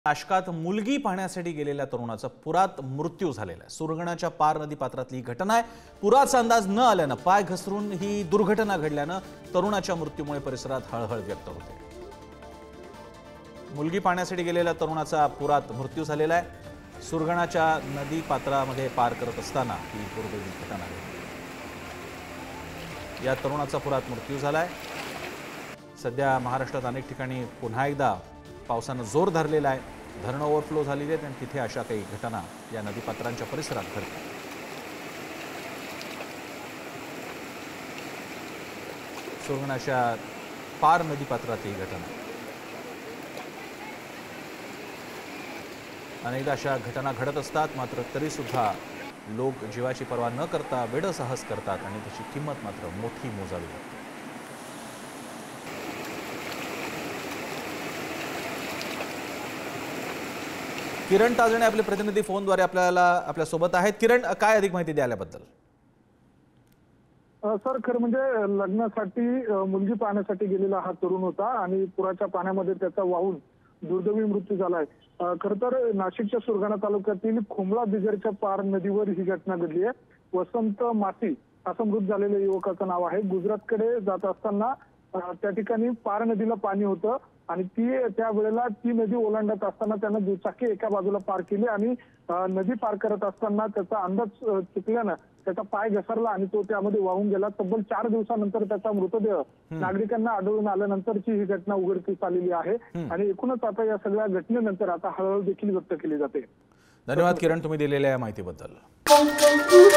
नाशकात मुलगी पाहण्यासाठी गेलेल्या तरुणाचा पुरात मृत्यू झालेला आहे। सुरगणाच्या पार नदी पात्रातली ही घटना आहे। पुराचा अंदाज न आल्याने पाय घसरून ही दुर्घटना घडल्याने तरुणाच्या मृत्यूमुळे परिसरात हळहळ व्यक्त होते। मुलगी पाहण्यासाठी गेलेल्या तरुणाचा पुरात मृत्यू झालेला आहे। सुरगणाच्या नदी पात्रामध्ये पार करत असताना ही दुर्दैवी घटना घडली। या तरुणाचा पुरात मृत्यू झालाय। सध्या महाराष्ट्रात अनेक ठिकाणी पुन्हा एकदा पावसाने जोर धरलेला आहे। धरण ओव्हरफ्लो झालेली आहेत आणि तिथे अशा काही घटना या नदीपात्रांच्या परिसरात घडतात। सुरगणाच्या पार नदीपात्रात ही घटना। अनेकदा अशा घटना घडत असतात, मात्र तरी सुद्धा लोक जीवाची पर्वा न करता वेडसाहस करतात आणि त्याची किंमत मात्र मोठी मोजावी लागते। किरण ताजणे आपले प्रतिनिधी फोनद्वारे आपल्या सोबत आहेत। किरण, काय अधिक माहिती द्याल्याबद्दल? सर, खरं म्हणजे लग्नासाठी मुलगी पाहण्यासाठी गेलेला हा तरुण होता आणि पुराच्या पाण्यामध्ये त्याचा वाहून दुर्दैवी मृत्यू झालाय। खरं तर नाशिकच्या सुरगाणा तालुक्यातील खोमळा बिगरच्या पार नदीवर ही घटना घडली आहे। वसंत मासी असं मृत झालेल्या युवकाचं नाव आहे। गुजरातकडे जात असताना त्या ठिकाणी पार नदीला पाणी होतं आणि त्यावेळेला ती नदी ओलांडत असताना त्यानं दुचाकी एका बाजूला पार केली आणि नदी पार करत असताना त्याचा अंदाज चुकल्यानं त्याचा पाय घसरला आणि तो त्यामध्ये वाहून गेला। तब्बल 4 दिवसानंतर त्याचा मृतदेह नागरिकांना आढळून आल्यानंतरची ही घटना उघडकीस आलेली आहे आणि एकूणच आता या सगळ्या घटनेनंतर आता हळहळ देखील व्यक्त केली जाते। धन्यवाद किरण, तुम्ही दिलेल्या माहितीबद्दल।